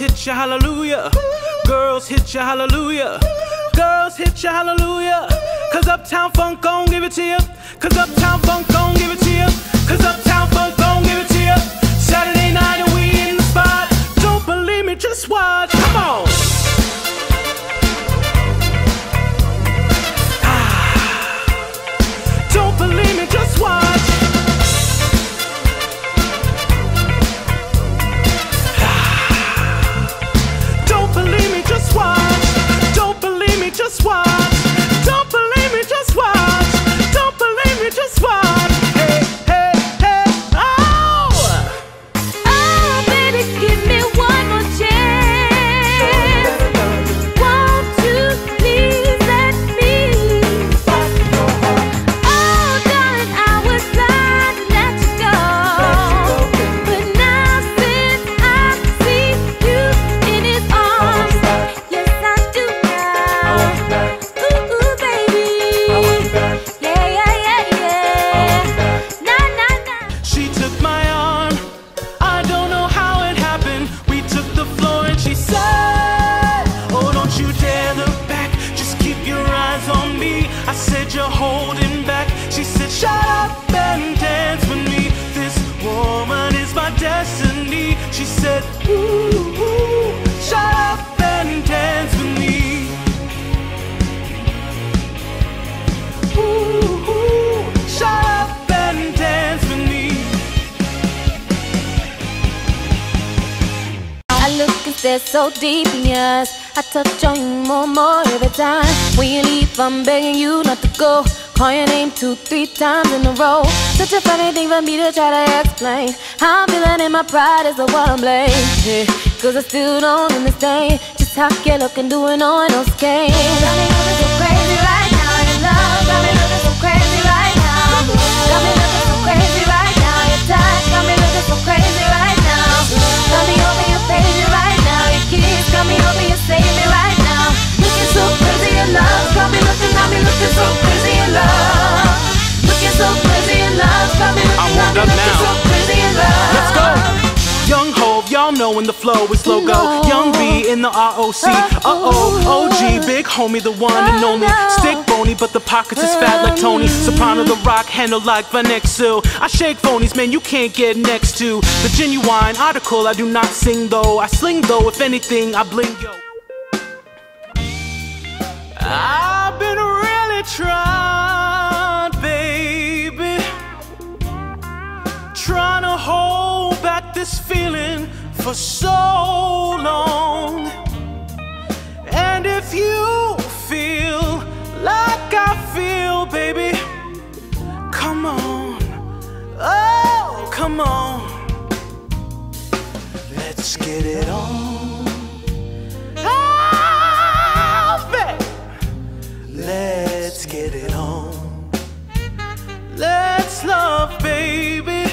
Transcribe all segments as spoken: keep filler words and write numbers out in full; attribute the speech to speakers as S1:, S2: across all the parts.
S1: hit ya hallelujah. Girls hit ya hallelujah. Girls hit ya hallelujah. Cause Uptown Funk gon' give it to ya. Cause Uptown Funk gon' give it to ya. Cause Uptown Funk gon' give it to ya. Saturday night and we in the spot. Don't believe me, just watch. Come on. Ah. Don't believe me, just watch. Just watch. Don't believe me, just watch. Don't believe me, just watch. Hey, hey, hey, oh!
S2: Oh, baby, give me one more chance. Won't you please let me? Oh, darling, I was blind to let you go. But now since I see you in his arms, yes, I do now. Ooh, ooh, baby. Yeah, yeah, yeah, yeah. Nah, nah, nah.
S1: She took my arm. I don't know how it happened. We took the floor and she said, oh, don't you dare look back. Just keep your eyes on me. I said, you're holding back. She said, shut up and dance with me. This woman is my destiny. She said, ooh, ooh, shut up and dance with me. Ooh, ooh, shut up and dance with me.
S2: I look and stare so deep in your eyes. I touch on you more and more every time. When you leave, I'm begging you not to go. Call your name two, three times in a row. Such a funny thing for me to try to explain. How I'm feeling in my pride is the one I'm blame. Yeah, cause I still don't understand just how you're looking, doing on those games. Got me looking so crazy right now, your love got me looking so crazy right now. Got me looking so crazy right now, your touch got me looking so crazy right now. Got me over your page right now, your kiss got me over your save me right now. Looking so crazy in love, got me looking, got me looking so crazy in love. Looking so crazy in love, got me looking, got me looking so crazy in love.
S1: Let's go. Young Hov, y'all know when the flow is logo.
S2: No.
S1: Young B in the R O C. Uh-oh, O G, big homie, the one and only. Stick bony, but the pockets is fat like Tony. Soprano, the rock, handle like Vanexil. I shake phonies, man, you can't get next to the genuine article. I do not sing though, I sling though. If anything, I bling yo. I've been really trying, baby, trying to hold back this feeling for so long. And if you feel like I feel, baby, come on, oh, come on. Let's get it on. Oh, baby. Let's get it on. Let's love, baby.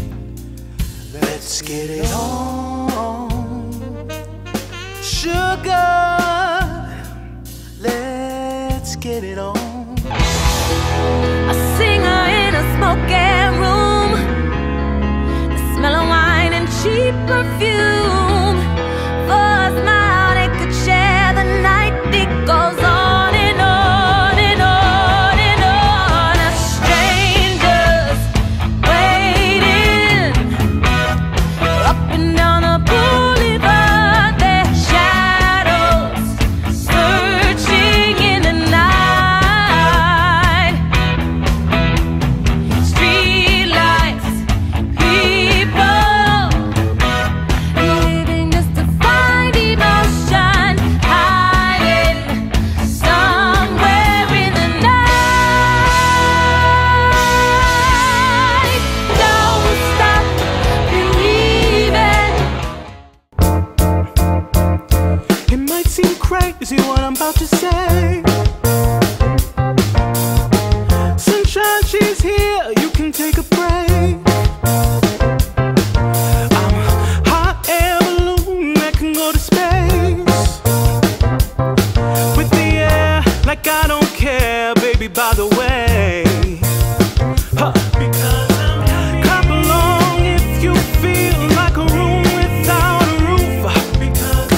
S1: Let's get it on. Sugar, let's get it on.
S2: A singer in a smoking room, the smell of wine and cheap perfume. For a smile they could share the night. It goes on and on and on and on. A strangers waiting up and down the boulevard. Their shadows searching in the night. Street lights, people living just to find emotion, hiding somewhere in the night. Don't stop believing.
S1: It might seem crazy what I'm about to say. Sunshine, she's here, you can take a break. I'm a hot air balloon that can go to space. With the air, like I don't care, baby, by the way. Huh. Because I'm happy. Clap along if you feel like a room without a roof. Because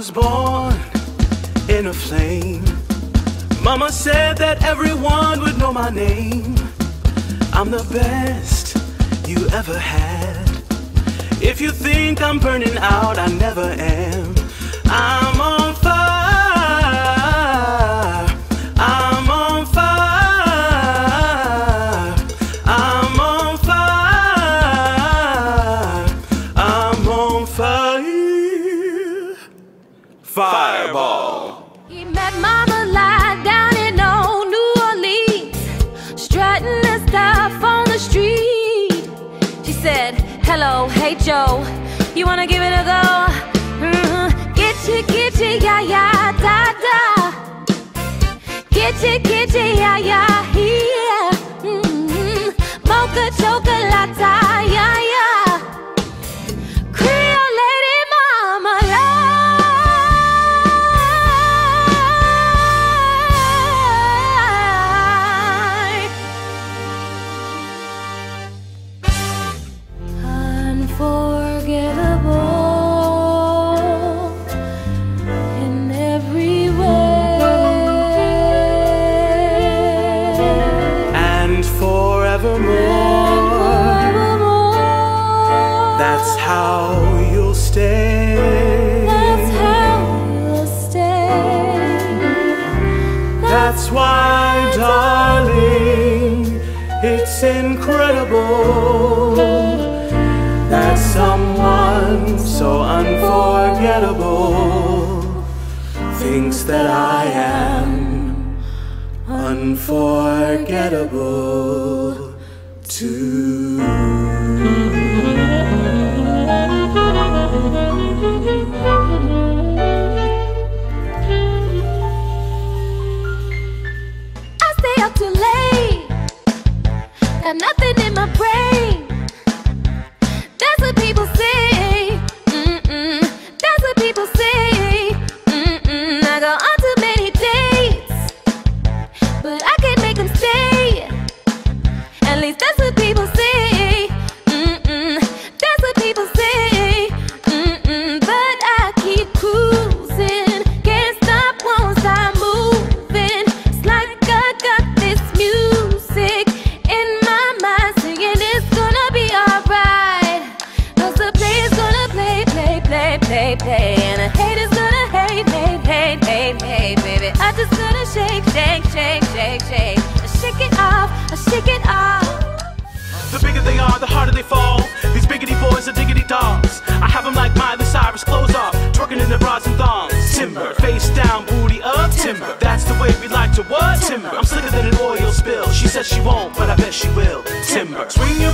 S1: was born in a flame. Mama said that everyone would know my name. I'm the best you ever had. If you think I'm burning out, I never am. I'm on fire. I'm on fire. I'm on fire. I'm on fire. Fireball.
S2: He met Mama lie down in old New Orleans, strutting the stuff on the street. She said, hello, hey Joe, you wanna give it a go? Mm-hmm. Get you, get you, yeah, yeah, da, da. Get you, get you, yeah, yeah, here. Mm-hmm. Mocha chocolate, yeah, yeah. Creole lady mama lie. Unforgettable in every way.
S1: And forevermore,
S2: Forevermore.
S1: that's how you'll stay.
S2: That's how you'll stay.
S1: That's why, darling, it's incredible that someone so unforgettable thinks that I am unforgettable too.
S2: I stay up too late, got nothing in my brain. That's what people say. Mm-mm. That's what people say. Mm-mm. I go on too many dates, but I can't make them stay. At least that's what people say. Mm-mm. That's what people say. Mm-mm. But I keep cruising, can't stop, won't stop moving. It's like I got this music in my mind singing it's gonna be alright. Cause the player's gonna play, play, play, play, play, and the hater's gonna hate, hate, hate, hate, hate, baby. I just gotta shake, shake, shake, shake, shake. I shake it off, I shake it off.
S1: The bigger they are, the harder they fall. These biggity boys are diggity dogs. I have them like Miley Cyrus, clothes off, twerking in their bras and thongs. Timber, face down, booty up, timber. That's the way we like to what? Timber. I'm slicker than an oil spill. She said she won't, but I bet she will. Timber. Swing your